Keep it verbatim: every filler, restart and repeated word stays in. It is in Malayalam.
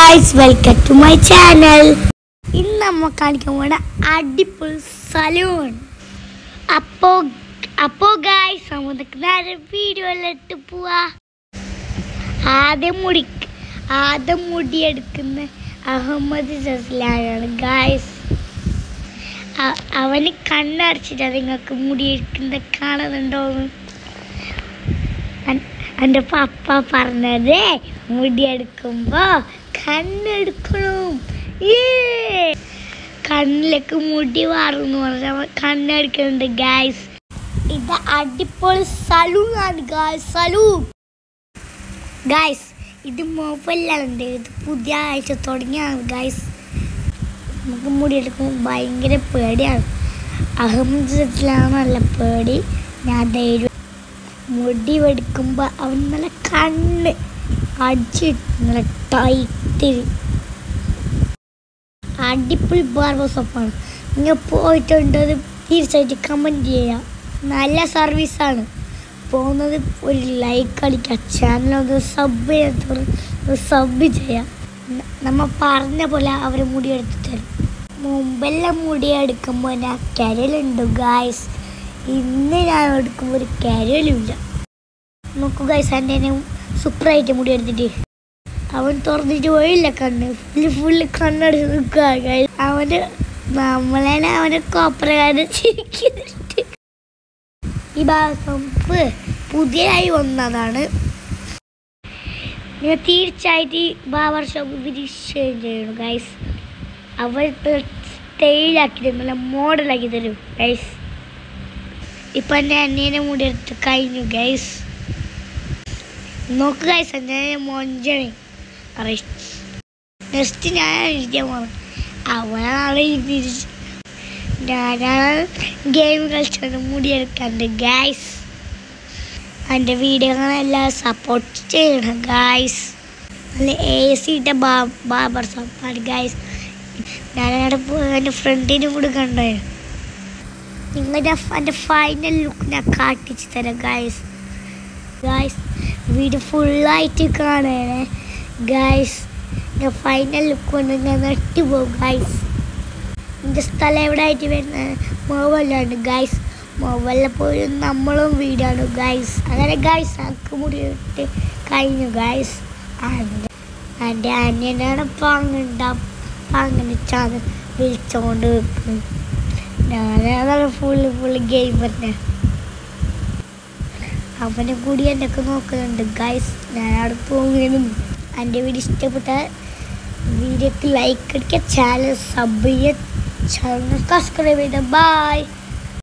guys, welcome to my channel. ഇന്ന് നമ്മൾ കാണിക്കാൻ പോണ അടിപൊളി സലൂൺ. അപ്പോ അപ്പോ ഗൈസ് നമുക്ക് നേരെ വീഡിയോയിലിട്ട് പോവാ. ആദ്യം മുടി ആദ്യം മുടി എടുക്കുന്ന അഹമ്മദ് ജസ്ലാനാണ് ഗൈസ്. അവന് കണ്ണടച്ചിട്ട് നിങ്ങൾക്ക് മുടി എടുക്കുന്നത് കാണുന്നുണ്ടോന്ന് എൻ്റെ പപ്പ പറഞ്ഞത്. മുടിയെടുക്കുമ്പോ കണ്ണെടുക്കണം, കണ്ണിലേക്ക് മുടി വാറുന്നു പറഞ്ഞ കണ്ണെടുക്കുന്നുണ്ട് ഗൈസ്. ഇത് അടിപൊളി സലൂൺ ആണ് ഗൈസ്, സലൂൺ ഗൈസ്. ഇത് മൊബൈലുണ്ട്, ഇത് പുതിയ ആഴ്ച തുടങ്ങിയാണ് ഗൈസ്. നമുക്ക് മുടിയെടുക്കുമ്പോൾ ഭയങ്കര പേടിയാണ്. അഹമ്മദിലാണ് നല്ല പേടി. ഞാൻ ധൈര്യം മുടി വെടുക്കുമ്പോൾ അവൻ നല്ല കണ്ണ് അടിച്ചിട്ട് നല്ല ടൈറ്റ് അടിപൊളി ബാർബർ ഷോപ്പാണ്. നിങ്ങൾ പോയിട്ടുണ്ടത് തീർച്ചയായിട്ടും കമൻറ്റ് ചെയ്യാം. നല്ല സർവീസാണ്. പോകുന്നത് ഒരു ലൈക്ക് അടിക്കുക, ചാനലൊന്ന് സബ് ചെയ്യാൻ സബ് ചെയ്യാം. നമ്മൾ പറഞ്ഞ പോലെ അവർ മുടിയെടുത്ത് തരും. മുമ്പെല്ലാം മുടിയെടുക്കുമ്പോൾ ഞാൻ കരലുണ്ട് ഗായ്സ്. ഇന്ന് ഞാൻ എടുക്കുമ്പോൾ ഒരു കരലുമില്ല. നോക്കൂ ഗൈസ്, എൻ്റെ സൂപ്പറായിട്ട് മുടി എടുത്തിട്ട് അവൻ തുറന്നിട്ട് പോയില്ല കണ്ണ്. ഫുള്ള് ഫുള്ള് കണ്ണടിച്ച് നിൽക്കുക ഗൈസ്. അവന് നമ്മളെ അവന് കോപ്പറകാരൻ ചിരിക്കുന്നുണ്ട്. ഈ ബാർബർ പുതിയതായി വന്നതാണ്. നിങ്ങൾ തീർച്ചയായിട്ട് ഈ ബാർബർ ഷോപ്പ് വിരിച്ചേഞ്ച് ചെയ്യണം ഗൈസ്. അവർ സ്റ്റൈലാക്കി തരും, നല്ല മോഡലാക്കി തരും ഗൈസ്. ഇപ്പം എൻ്റെ അനിയനെ മുടി എടുത്ത് കഴിഞ്ഞു ഗൈസ്. നോക്ക് ഗൈസ്, എൻ്റെ മൊഞ്ചണി നെക്സ്റ്റ് ഞാൻ ഇരിക്കാൻ പോകണം. അവനാണ് തിരിച്ച് ഞാനാണ് ഗെയിം കളിച്ചത് മുടിയെടുക്കാണ്ട് ഗൈസ്. എൻ്റെ വീഡിയോകളെല്ലാം സപ്പോർട്ട് ചെയ്യണം ഗൈസ്. നല്ല എ സി ഇട്ട ബാർബർ ഷോപ്പാണ് ഗൈസ്. ഞാനവിടെ എൻ്റെ ഫ്രണ്ടിനും കൂടി കണ്ടായിരുന്നു. നിങ്ങളുടെ എൻ്റെ ഫൈനൽ ലുക്ക് ഞാൻ കാട്ടിച്ച് തരാം ഗൈസ്. ഗൈസ് വീഡിയോ ഫുള്ളായിട്ട് കാണണേ ഗൈസ്. ഞാൻ ഫൈനൽ ലുക്ക് കൊണ്ട് ഞാൻ നെട്ടിപ്പോകും ഗൈസ്. എൻ്റെ സ്ഥലം എവിടെ ആയിട്ട് വരുന്ന മൊബൈലാണ് ഗൈസ്. മൊബൈലിൽ പോലും നമ്മളും വീടാണ് ഗൈസ്. അങ്ങനെ ഗൈസ് എനിക്ക് മുടിയിട്ട് കഴിഞ്ഞു ഗൈസ്. എൻ്റെ അന്യനാണ് പാങ്ങുണ്ടാവും, പാങ്ങനെ ചാന്ന് വിളിച്ചുകൊണ്ട് വെക്കും. ഞാനാണ് ഫുള്ള് ഫുള്ള് ഗെയിം പറഞ്ഞ. അവനെ കൂടി എന്നൊക്കെ നോക്കുന്നുണ്ട് ഗൈസ്. ഞാൻ അവിടെ പോകുന്നു. എൻ്റെ വീഡിയോ ഇഷ്ടപ്പെട്ട വീഡിയോക്ക് ലൈക്ക് അടിക്കുക, ചാനൽ സബ് ചെയ്യുക, ചാനൽ സബ്സ്ക്രൈബ് ചെയ്യുക. ബൈ.